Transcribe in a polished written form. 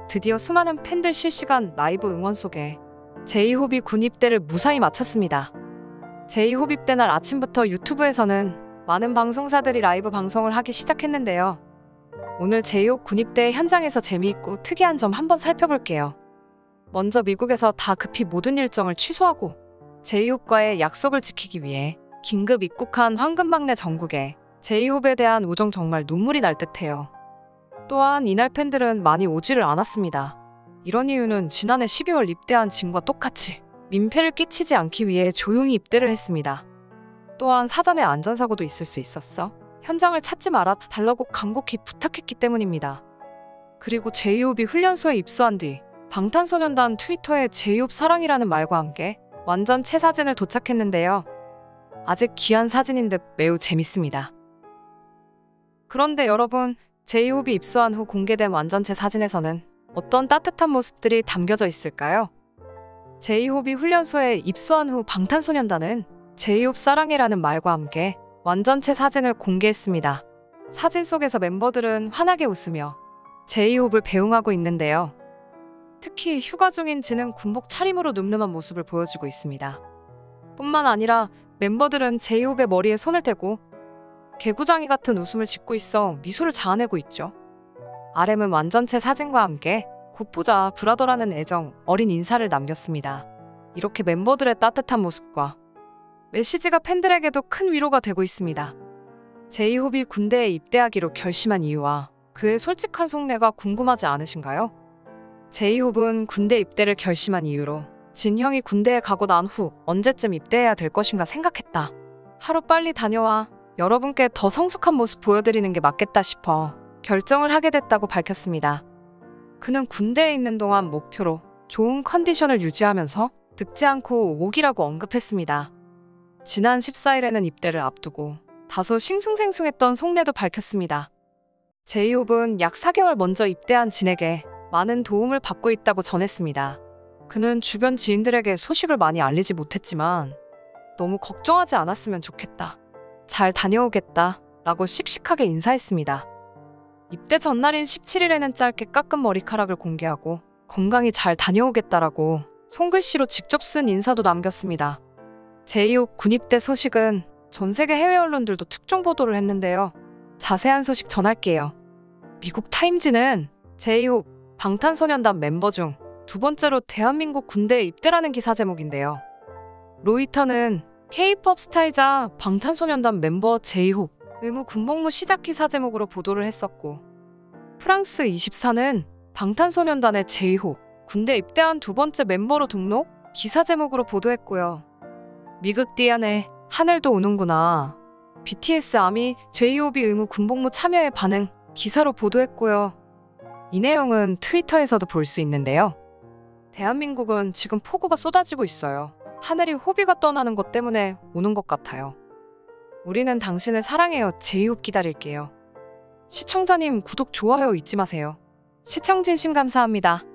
드디어 수많은 팬들 실시간 라이브 응원 속에 제이홉이 군 입대를 무사히 마쳤습니다. 제이홉 입대 날 아침부터 유튜브에서는 많은 방송사들이 라이브 방송을 하기 시작했는데요. 오늘 제이홉 군 입대 현장에서 재미있고 특이한 점 한번 살펴볼게요. 먼저 미국에서 다 급히 모든 일정을 취소하고 제이홉과의 약속을 지키기 위해 긴급 입국한 황금막내 정국에 제이홉에 대한 우정 정말 눈물이 날 듯해요. 또한 이날 팬들은 많이 오지를 않았습니다. 이런 이유는 지난해 12월 입대한 진과 똑같이 민폐를 끼치지 않기 위해 조용히 입대를 했습니다. 또한 사전에 안전사고도 있을 수 있었어 현장을 찾지 말아 달라고 간곡히 부탁했기 때문입니다. 그리고 제이홉이 훈련소에 입소한 뒤 방탄소년단 트위터에 제이홉 사랑이라는 말과 함께 완전체 사진을 도착했는데요. 아직 귀한 사진인 듯 매우 재밌습니다. 그런데 여러분, 제이홉이 입소한 후 공개된 완전체 사진에서는 어떤 따뜻한 모습들이 담겨져 있을까요? 제이홉이 훈련소에 입소한 후 방탄소년단은 제이홉 사랑해라는 말과 함께 완전체 사진을 공개했습니다. 사진 속에서 멤버들은 환하게 웃으며 제이홉을 배웅하고 있는데요. 특히 휴가 중인 진은 군복 차림으로 늠름한 모습을 보여주고 있습니다. 뿐만 아니라 멤버들은 제이홉의 머리에 손을 대고 개구장이 같은 웃음을 짓고 있어 미소를 자아내고 있죠. RM은 완전체 사진과 함께 곧보자 브라더라는 애정 어린 인사를 남겼습니다. 이렇게 멤버들의 따뜻한 모습과 메시지가 팬들에게도 큰 위로가 되고 있습니다. 제이홉이 군대에 입대하기로 결심한 이유와 그의 솔직한 속내가 궁금하지 않으신가요? 제이홉은 군대 입대를 결심한 이유로 진형이 군대에 가고 난 후 언제쯤 입대해야 될 것인가 생각했다. 하루 빨리 다녀와 여러분께 더 성숙한 모습 보여드리는 게 맞겠다 싶어 결정을 하게 됐다고 밝혔습니다. 그는 군대에 있는 동안 목표로 좋은 컨디션을 유지하면서 늙지 않고 오기라고 언급했습니다. 지난 14일에는 입대를 앞두고 다소 싱숭생숭했던 속내도 밝혔습니다. 제이홉은 약 4개월 먼저 입대한 진에게 많은 도움을 받고 있다고 전했습니다. 그는 주변 지인들에게 소식을 많이 알리지 못했지만 너무 걱정하지 않았으면 좋겠다. 잘 다녀오겠다 라고 씩씩하게 인사했습니다. 입대 전날인 17일에는 짧게 깎은 머리카락을 공개하고 건강히 잘 다녀오겠다라고 손글씨로 직접 쓴 인사도 남겼습니다. 제이홉 군입대 소식은 전 세계 해외 언론들도 특종 보도를 했는데요. 자세한 소식 전할게요. 미국 타임지는 제이홉 방탄소년단 멤버 중 두 번째로 대한민국 군대에 입대라는 기사 제목인데요. 로이터는 K-POP 스타이자 방탄소년단 멤버 제이홉 의무 군복무 시작 기사 제목으로 보도를 했었고, 프랑스 24는 방탄소년단의 제이홉 군대 입대한 두 번째 멤버로 등록 기사 제목으로 보도했고요. 미국 디안의 하늘도 우는구나 BTS 아미 제이홉이 의무 군복무 참여에 반응 기사로 보도했고요. 이 내용은 트위터에서도 볼 수 있는데요. 대한민국은 지금 폭우가 쏟아지고 있어요. 하늘이 호비가 떠나는 것 때문에 우는 것 같아요. 우리는 당신을 사랑해요. 제이홉 기다릴게요. 시청자님 구독, 좋아요 잊지 마세요. 시청 진심 감사합니다.